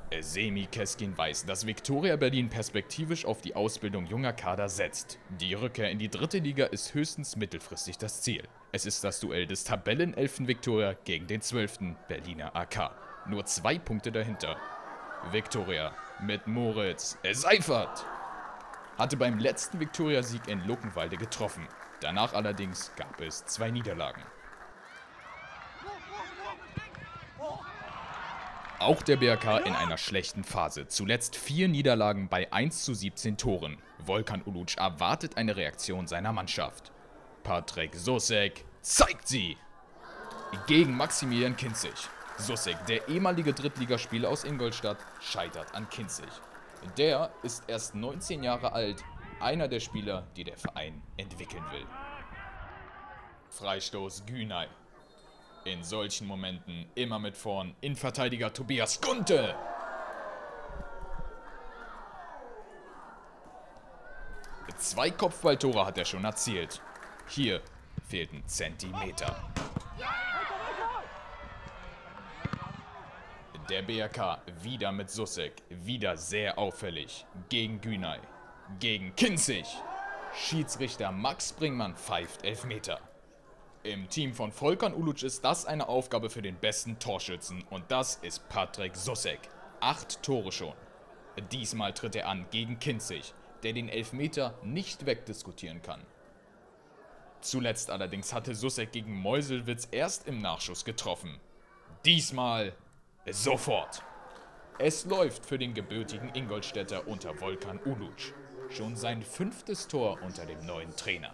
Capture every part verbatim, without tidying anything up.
Semih Keskin weiß, dass Viktoria Berlin perspektivisch auf die Ausbildung junger Kader setzt. Die Rückkehr in die dritte Liga ist höchstens mittelfristig das Ziel. Es ist das Duell des Tabellenelften Viktoria gegen den zwölften Berliner A K. Nur zwei Punkte dahinter. Viktoria mit Moritz Seifert hatte beim letzten Viktoria-Sieg in Luckenwalde getroffen. Danach allerdings gab es zwei Niederlagen. Auch der B R K in einer schlechten Phase. Zuletzt vier Niederlagen bei eins zu siebzehn Toren. Volkan Uluc erwartet eine Reaktion seiner Mannschaft. Patrick Sussek zeigt sie! Gegen Maximilian Kinzig. Sussek, der ehemalige Drittligaspieler aus Ingolstadt, scheitert an Kinzig. Der ist erst neunzehn Jahre alt, einer der Spieler, die der Verein entwickeln will. Freistoß Günay. In solchen Momenten immer mit vorn Innenverteidiger Tobias Gunte. Zwei Kopfballtore hat er schon erzielt. Hier fehlten Zentimeter. Der B R K wieder mit Sussek, wieder sehr auffällig. Gegen Günay, gegen Kinzig. Schiedsrichter Max Bringmann pfeift Elfmeter. Im Team von Volkan Uluc ist das eine Aufgabe für den besten Torschützen und das ist Patrick Sussek. Acht Tore schon. Diesmal tritt er an gegen Kinzig, der den Elfmeter nicht wegdiskutieren kann. Zuletzt allerdings hatte Sussek gegen Meuselwitz erst im Nachschuss getroffen. Diesmal sofort. Es läuft für den gebürtigen Ingolstädter unter Volkan Uluc. Schon sein fünftes Tor unter dem neuen Trainer.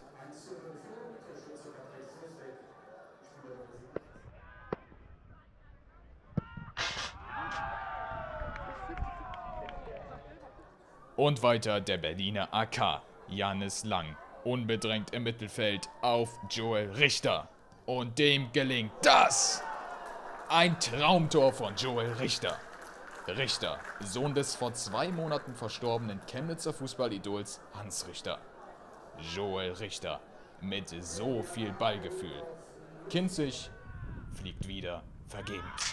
Und weiter der Berliner A K. Janis Lang, unbedrängt im Mittelfeld auf Joel Richter. Und dem gelingt das! Ein Traumtor von Joel Richter. Richter, Sohn des vor zwei Monaten verstorbenen Chemnitzer Fußballidols Hans Richter. Joel Richter mit so viel Ballgefühl. Kinzig fliegt wieder vergebens.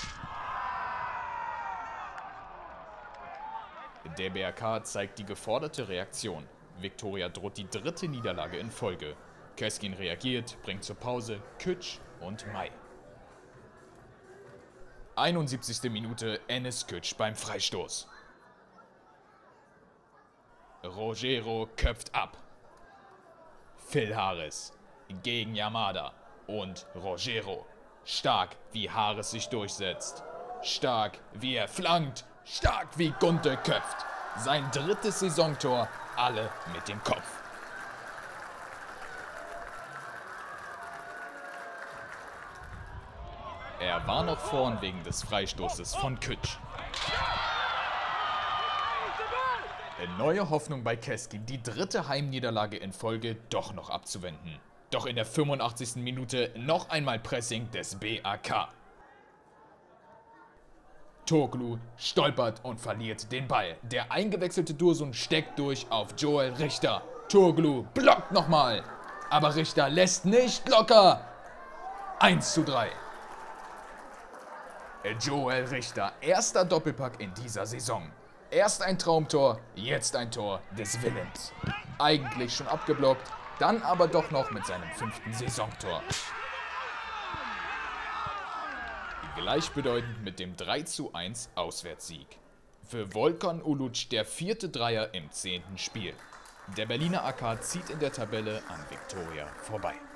Der B R K zeigt die geforderte Reaktion. Viktoria droht die dritte Niederlage in Folge. Keskin reagiert, bringt zur Pause Kütsch und May. einundsiebzigste Minute Enes Kütsch beim Freistoß. Rogero köpft ab. Phil Harris gegen Yamada und Rogero. Stark, wie Harris sich durchsetzt. Stark, wie er flankt. Stark, wie Gunte köpft. Sein drittes Saisontor, alle mit dem Kopf. Er war noch vorn wegen des Freistoßes von Kütsch. Neue Hoffnung bei Keskin, die dritte Heimniederlage in Folge doch noch abzuwenden. Doch in der fünfundachtzigsten Minute noch einmal Pressing des B A K. Turglu stolpert und verliert den Ball. Der eingewechselte Dursun steckt durch auf Joel Richter. Turglu blockt nochmal. Aber Richter lässt nicht locker. eins zu drei. Joel Richter, erster Doppelpack in dieser Saison. Erst ein Traumtor, jetzt ein Tor des Willens. Eigentlich schon abgeblockt, dann aber doch noch mit seinem fünften Saisontor. Gleichbedeutend mit dem drei zu eins Auswärtssieg. Für Volkan Uluc der vierte Dreier im zehnten Spiel. Der Berliner A K zieht in der Tabelle an Viktoria vorbei.